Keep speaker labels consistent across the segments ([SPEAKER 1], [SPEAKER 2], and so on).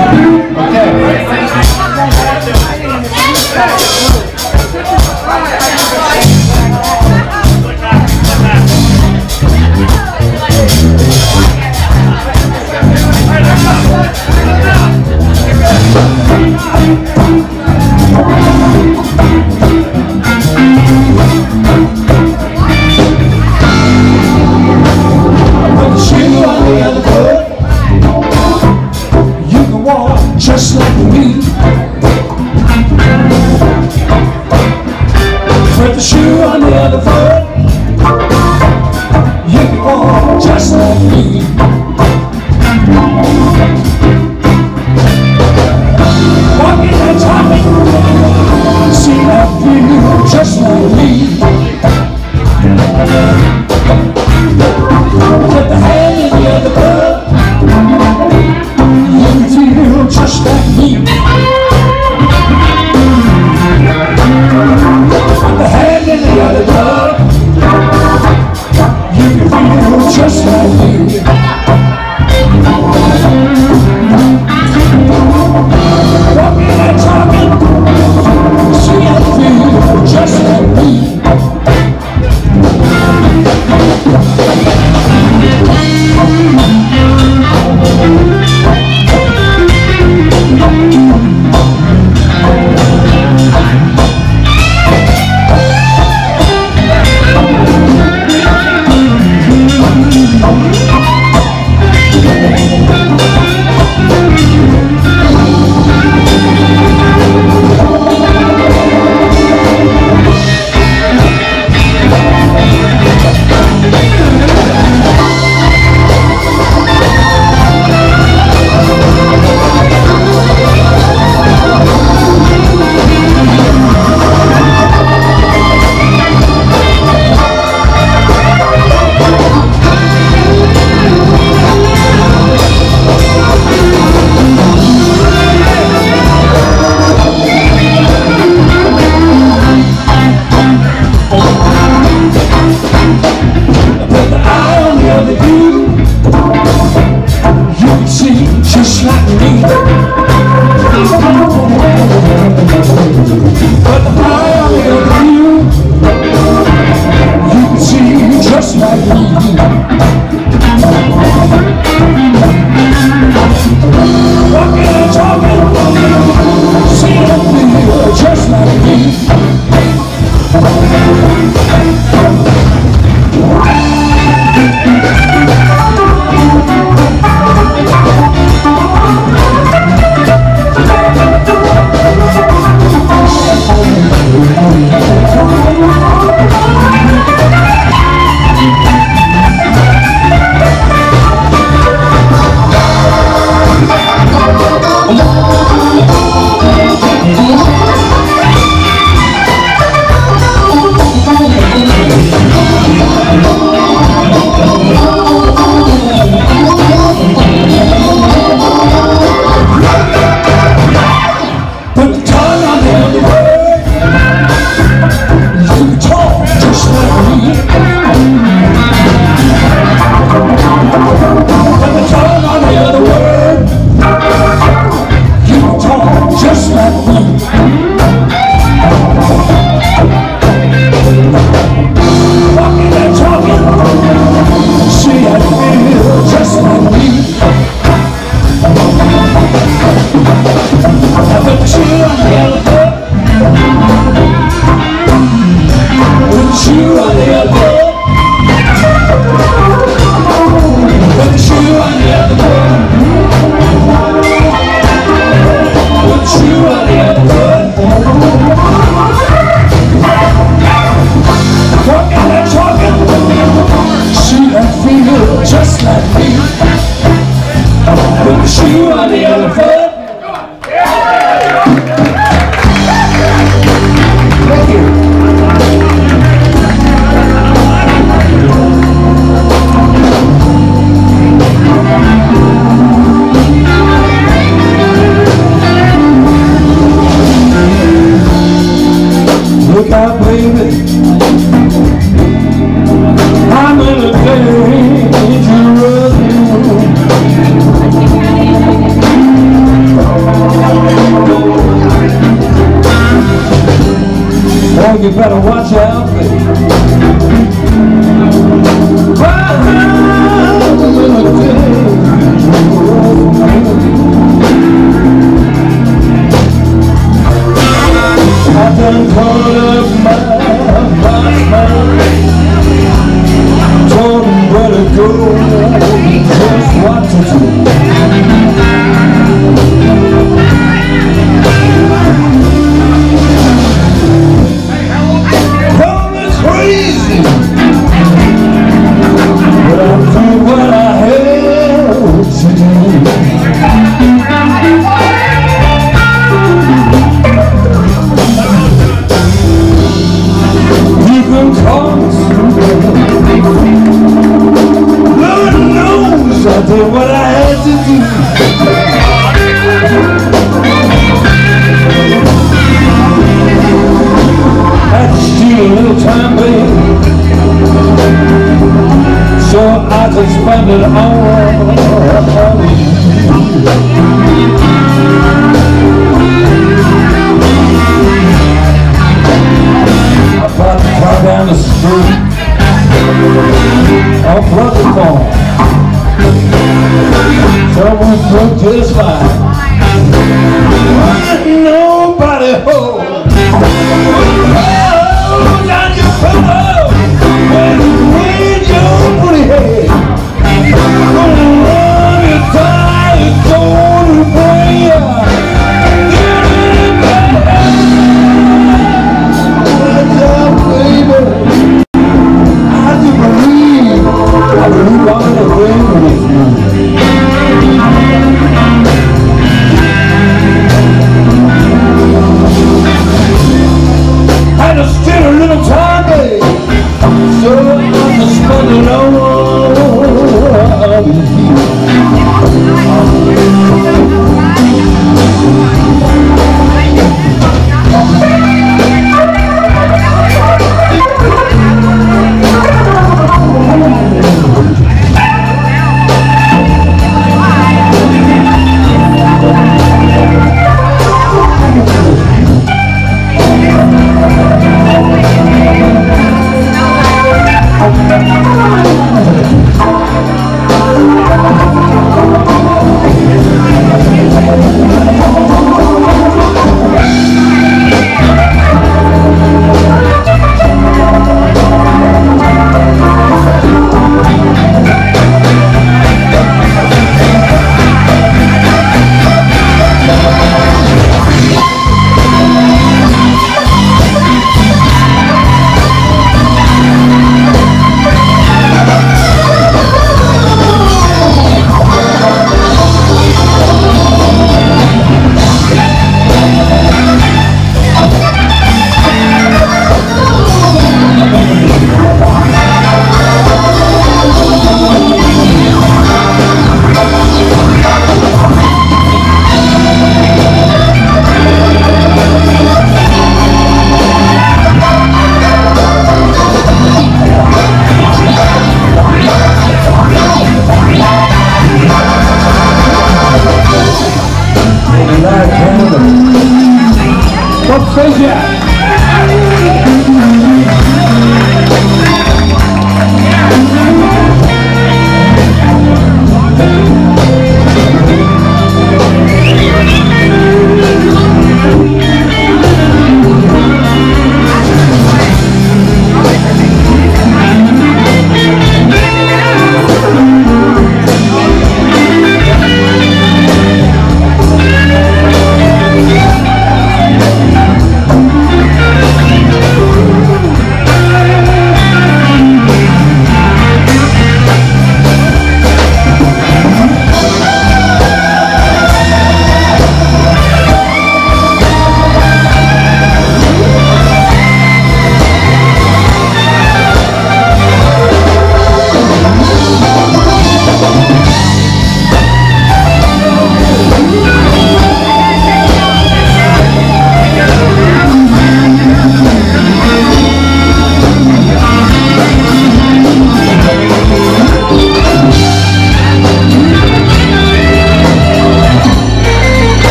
[SPEAKER 1] Just like me, with the shoe on the other foot, you can walk just like me. Walking and talking, see I feel just like me. With the hand in the other foot, just like me. The hand in the other glove, you can feel just like me. Walking and talking, see I feel just like me. Just like me, but the eye on the other view, you can see just like me. Walking and talking, see and feel just like me. Look out, baby, I'm in a dangerous mood. you better watch out, baby. I done called up my man, told him where to go, just what to do. Probably crazy, but I'm doing what I had to do. Lord knows I did what I had to do. I had to steal a little time, baby, so I could spend it all on you. Down the street on Brother Farm, someone looked just fine. Ain't nobody home. Oh, down your pillow with your pretty head. Gonna run you down, it's gonna bring you.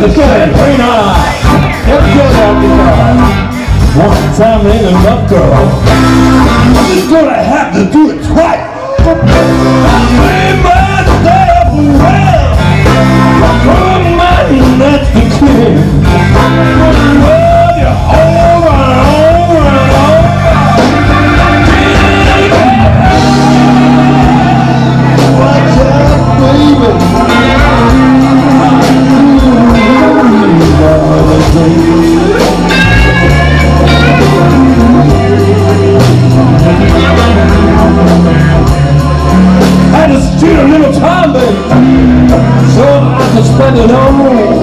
[SPEAKER 1] the champagne eye. Let's go down the bar. One time ain't enough, girl. I'm just gonna have to do it twice. I made myself well. From my nuts to clear. Well, you're over and over and over. Watch out, baby. Had to steal a little time, baby, so I could spend it on.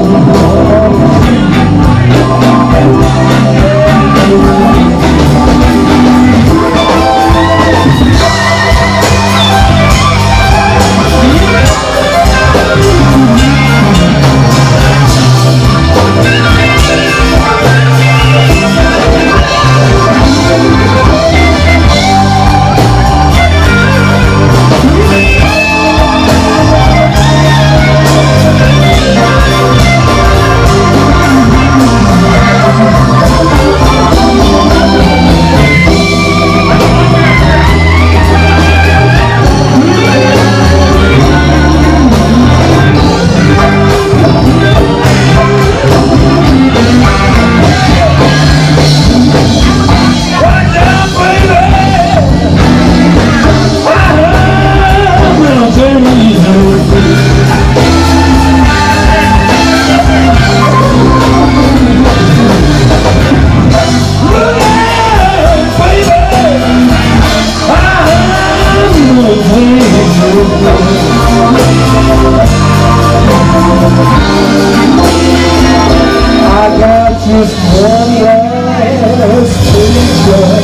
[SPEAKER 1] Just one last picture.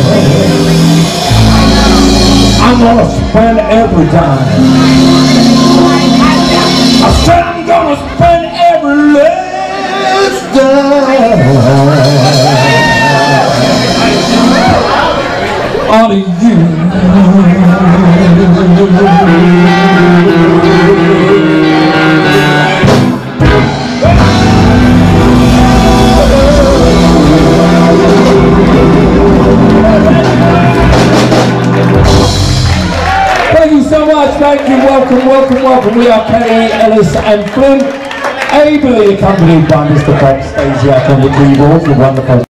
[SPEAKER 1] I'm gonna spend every dime. I said I'm gonna spend every last dime on you. Thank you so much, thank you, welcome, welcome, welcome. We are Kelley, Ellis and Flynn, ably accompanied by Mr. Bob Stasiak on the keyboards, the wonderful